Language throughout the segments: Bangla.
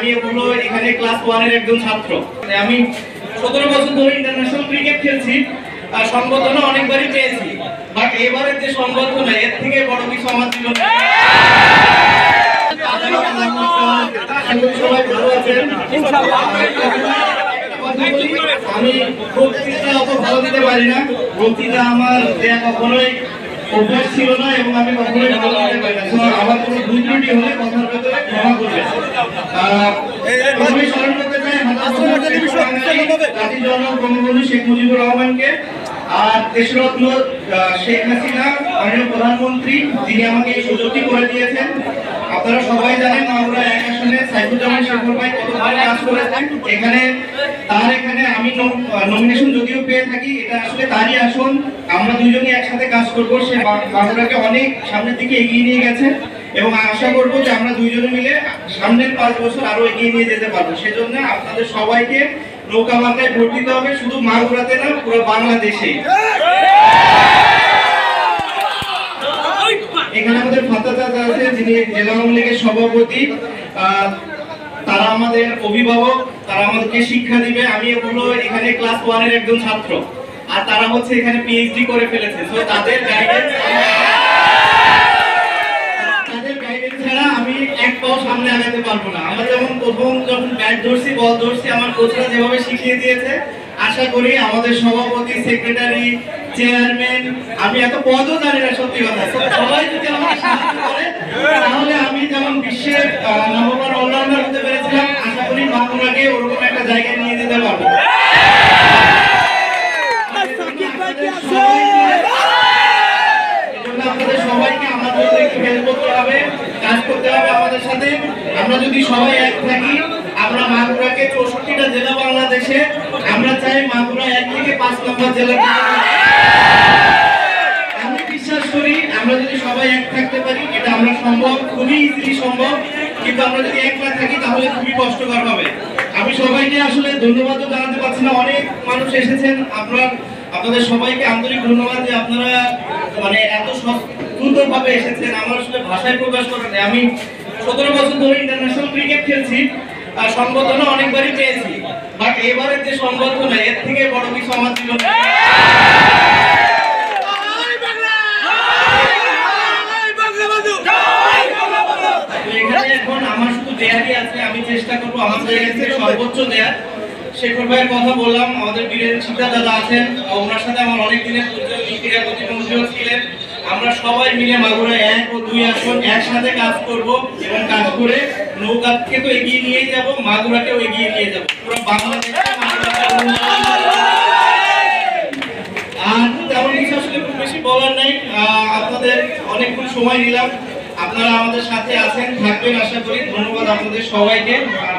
হলো এখানে ক্লাস 1 এর একজন ছাত্র। আমি 17 বছর ধরে ইন্টারন্যাশনাল ক্রিকেট খেলছি, সংবর্ধনা অনেকবারই পেয়েছি, বাট এবারের যে সংবর্ধনা এর থেকে বড় কিছু আমার জীবনে। সবাই ভালো আছেন ইনশাআল্লাহ। আমি বক্তৃতা অত ভালো দিতে পারি না, বক্তৃতা আমার দেয়া কখনোই অভ্যাস ছিল না এবং আমি কখনোই ভালো দিতে পারি না। আমার কোনো ভুল ত্রুটি হলে কথার ভেতরে ক্ষমা করবেন। আমি স্মরণ করতে চাই জাতির জনক বঙ্গবন্ধু শেখ মুজিবুর রহমানকে আর দেশরত্ন শেখ হাসিনা মাননীয় প্রধানমন্ত্রী, যিনি আমাকে এই সুযোগটি করে দিয়েছেন। আপনারা সবাই জানেন মাগুরা 1 আসনে সাইফুজ্জামান শেখর ভাই কত ভালো কাজ করেছেন। এখানে আমি নমিনেশন যদিও পেয়ে থাকি, এটা আসলে তারই আসন। আমরা দুইজনই একসাথে কাজ করব। সে মাগুরাকে অনেক সামনের দিকে এগিয়ে নিয়ে গেছে এবং আশা করব যে আমরা দুইজনে মিলে সামনের 5 বছর আরো এগিয়ে নিয়ে যেতে পারবো। সেজন্য আপনাদের সবাইকে নৌকা মার্কায় ভোট দিতে হবে, শুধু মাগুরাতে না, পুরো বাংলাদেশে। এখানে আমাদের ফাতা চাচা আছে, যিনি জেলা আওয়ামী লীগের সভাপতি। তারা আমাদের অভিভাবক, তারা আমাদেরকে শিক্ষা দিবে। আমি হলো এখানে ক্লাস 1 এর একজন ছাত্র, আর তারা হচ্ছে এখানে পিএইচডি করে ফেলেছে। সো তাদের গাইডেন্স ছাড়া আমি এক পাও সামনে আগাতে পারবো না। আমরা যেমন যখন ব্যাট ধরছি, বল ধরছি, আমার কোচরা যেভাবে শিখিয়ে দিয়েছে, আশা করি আমাদের সভাপতি, সেক্রেটারি, চেয়ারম্যান, আমি এত পদও জানি না সত্যি কথা, সবাই যদি আমাকে সাহায্য করে তাহলে আমি যেমন বিশ্বের নম্বর অলরাউন্ডার হতে পেরেছিলাম, আশা করি মাগুরাকে ওরকম একটা জায়গায় নিয়ে যেতে পারবো। আপনাদের সবাইকে আমাদের একটু হেল্প করতে হবে, কাজ করতে হবে আমাদের সাথে। আমরা যদি সবাই এক থাকি, আমরা মাগুরাকে 64টা জেলা বাংলাদেশে, আমরা চাই মাগুরা 1 থেকে 5 নম্বর জেলা। আমি বিশ্বাস করি আমরা যদি সবাই এক থাকতে পারি, এটা আমরা সম্ভব, খুবই ইজিলি সম্ভব। কিন্তু আমরা যদি এক না থাকি তাহলে খুবই কষ্টকর হবে। আমি সবাইকে আসলে ধন্যবাদও জানাতে পারছি না, অনেক মানুষ এসেছেন। আপনাদের সবাইকে আন্তরিক ধন্যবাদ যে আপনারা মানে এত সুন্দরভাবে এসেছেন। আমার আসলে ভাষায় প্রকাশ করা নেই। আমি 17 বছর ধরে ইন্টারন্যাশনাল ক্রিকেট খেলছি, সংবর্ধনা অনেকবারই পেয়েছি, বাট এবারের যে সংবর্ধনা এর থেকে বড় কিছু আমার জীবনে। এখানে এখন আমার শুধু দেয়ারই আছে, আমি চেষ্টা করবো আমার জায়গা থেকে সর্বোচ্চ দেয়ার। শেখর ভাইয়ের কথা বললাম, আমাদের বীরেন শিক্ষা দাদা আছেন, ওনার সাথে আমার অনেক দিনের ক্রীড়া প্রতিমন্ত্রীও ছিলেন। আমরা সবাই মিলে মাগুরা 1 ও 2 আসন একসাথে কাজ করব এবং কাজ করে নৌকাকে তো এগিয়ে নিয়ে যাব, মাগুরাকেও এগিয়ে নিয়ে যাব, পুরো বাংলাদেশে। আর তেমন কিছু আসলে খুব বেশি বলার নাই। আপনাদের অনেকক্ষণ সময় দিলাম, আপনারা আমাদের সাথে আছেন, থাকবেন আশা করি। ধন্যবাদ আপনাদের সবাইকে।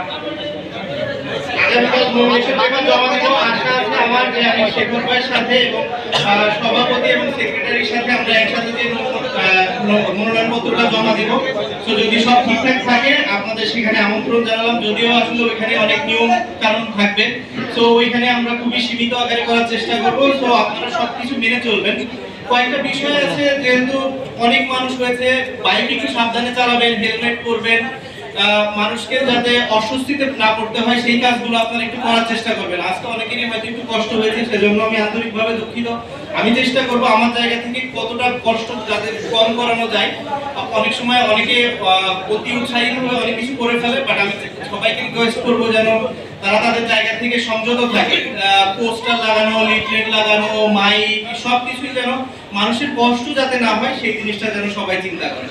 আমার যে আমি শেখর ভাইয়ের সাথে এবং সভাপতি এবং সেক্রেটারির সাথে আমরা একসাথে যে মনোনয়নপত্রটা জমা দিব, তো যদি সব ঠিকঠাক থাকে আপনাদের সেখানে আমন্ত্রণ জানালাম। যদিও আসলে ওইখানে অনেক নিয়ম কানুন থাকবে, তো ওইখানে আমরা খুবই সীমিত আকারে করার চেষ্টা করবো। তো আপনারা সবকিছু মেনে চলবেন। কয়েকটা বিষয় আছে, যেহেতু অনেক মানুষ হয়েছে, বাইক একটু সাবধানে চালাবেন, হেলমেট পরবেন, মানুষকে যাতে অস্বস্তিতে না পড়তে হয় সেই কাজগুলো আপনারা একটু করার চেষ্টা করবেন। আজকে অনেকেরই হয়তো একটু কষ্ট হয়েছে, সেজন্য আমি আন্তরিকভাবে দুঃখিত। আমি চেষ্টা করবো আমার জায়গা থেকে কতটা কষ্ট যাতে কম করানো যায়। অনেক সময় অনেকে অতি উৎসাহিত হয়ে অনেক কিছু করে ফেলে, বাট আমি সবাইকে রিকোয়েস্ট করবো যেন তারা তাদের জায়গা থেকে সংযত থাকে। পোস্টার লাগানো, লিফলেট লাগানো, মাইক, সবকিছুই যেন মানুষের কষ্ট যাতে না হয় সেই জিনিসটা যেন সবাই চিন্তা করে।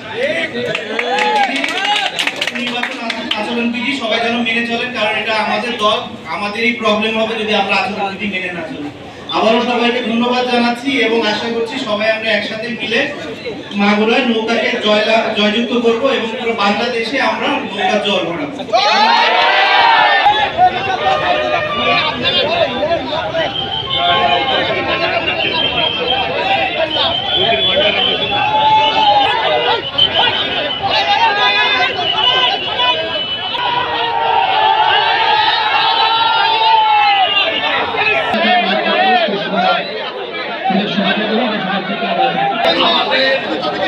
নির্বাচন আচরণবিধি সবাই যেন মেনে চলেন, কারণ এটা আমাদের দল, আমাদেরই প্রবলেম হবে যদি আমরা আচরণবিধি মেনে না চলি। আবারও সবাইকে ধন্যবাদ জানাচ্ছি এবং আশা করছি সবাই আমরা একসাথে মিলে মাগুরায় নৌকাকে জয়যুক্ত করবো এবং পুরো বাংলাদেশে আমরা নৌকা জল ভরাবো।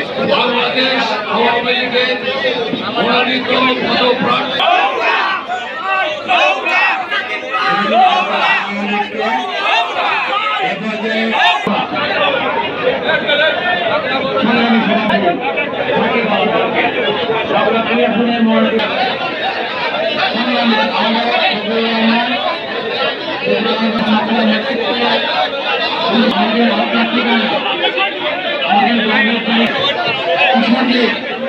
বাংলাদেশ আওয়ামী লীগের মনোনীত পদপ্রার্থী আমাদের